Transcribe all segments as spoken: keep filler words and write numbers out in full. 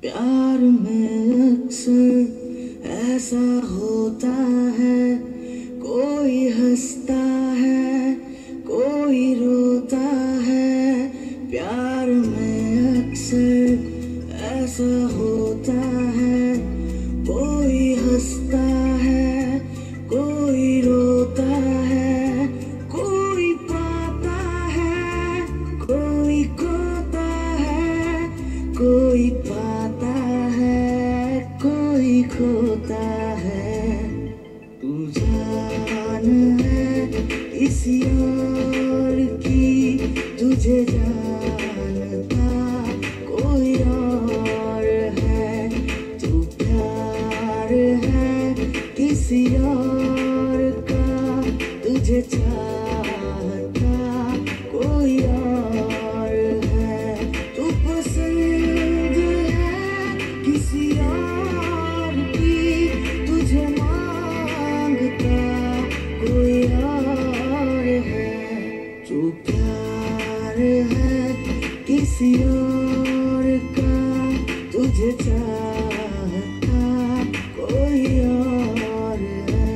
प्यार में अक्सर ऐसा होता है, कोई हंसता है कोई रोता है। प्यार में अक्सर ऐसा होता है, कोई हंसता है कोई रोता है। कोई पाता है कोई खोता है, कोई पाता है कोई खोता है। तू जान है किसी और की, तुझे जानता कोई और है। तू प्यार है किसी और का, तुझे चाहता कोई और है। तू पसंद है किसी और की, तुझे मांगता कोई और है। तू प्यार है किसी और का, तुझे चाहता कोई और है।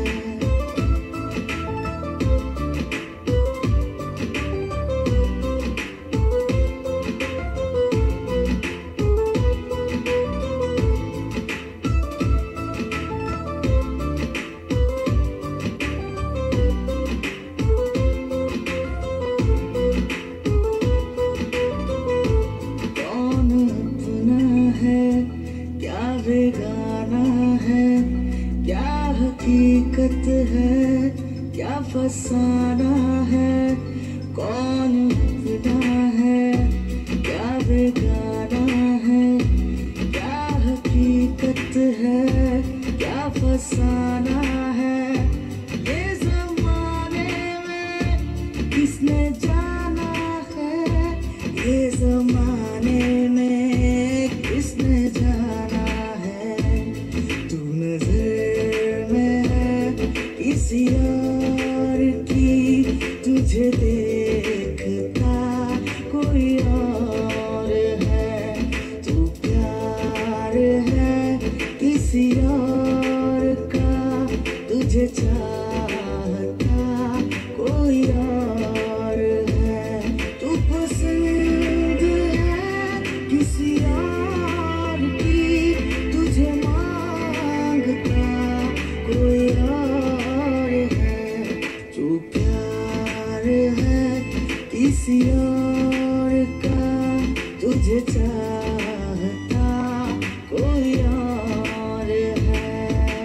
कौन अपना है क्या बेगाना है, क्या हकीकत है क्या फसाना है। कौन अपना है क्या बेगाना है, क्या हकीकत है क्या फसाना है। ये ज़माने में किसने जाना है, ये ज़माने में किसने जाना है। तू नजर में है किसी और की, तुझे देखता कोई और है। तू प्यार है किसी और का, तुझे चाहता कोई और है। तू पसंद है किसी और की, तुझे मांगता कोई और है। तू प्यार है किसी और का, तुझे चाहता कोई और है।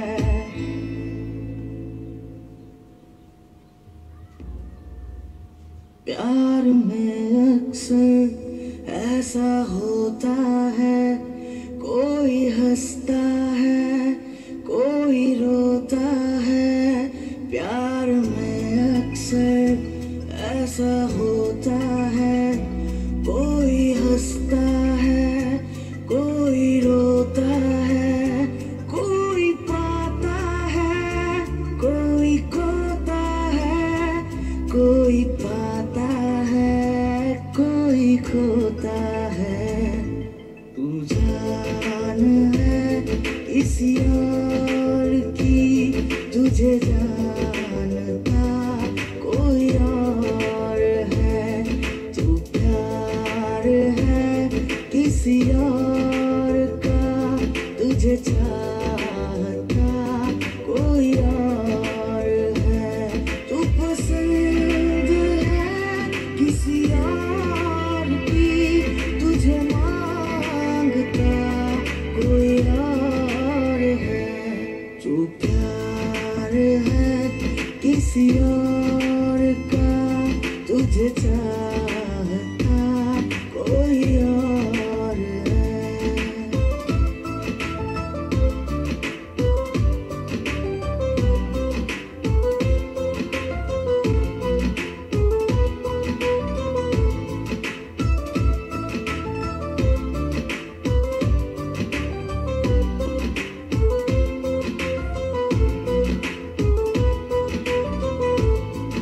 प्यार में अक्सर ऐसा होता है, कोई हंसता है कोई रोता है। प्यार में अक्सर ऐसा होता है, कोई हंसता है कोई रोता है। कोई पाता है कोई खोता है, कोई पाता है कोई खोता है। तू जान है किसी और की, तुझे जानता कोई और है। तू प्यार है किसी और का, तुझे चाहता कोई और है। तू पसंद है किसी और की, तुझे मांगता कोई और है। तू प्यार है किसी और का, तुझे चाहता कोई और है।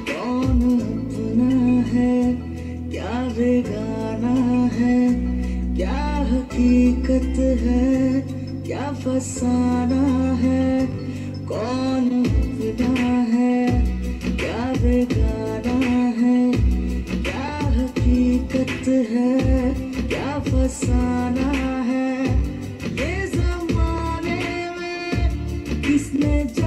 कौन अपना है क्या बेगाना है, क्या हकीकत है, क्या फसाना है, कौन फिदा है, क्या बेगाना है, क्या हकीकत है, क्या फसाना है, ये ज़माने में किसने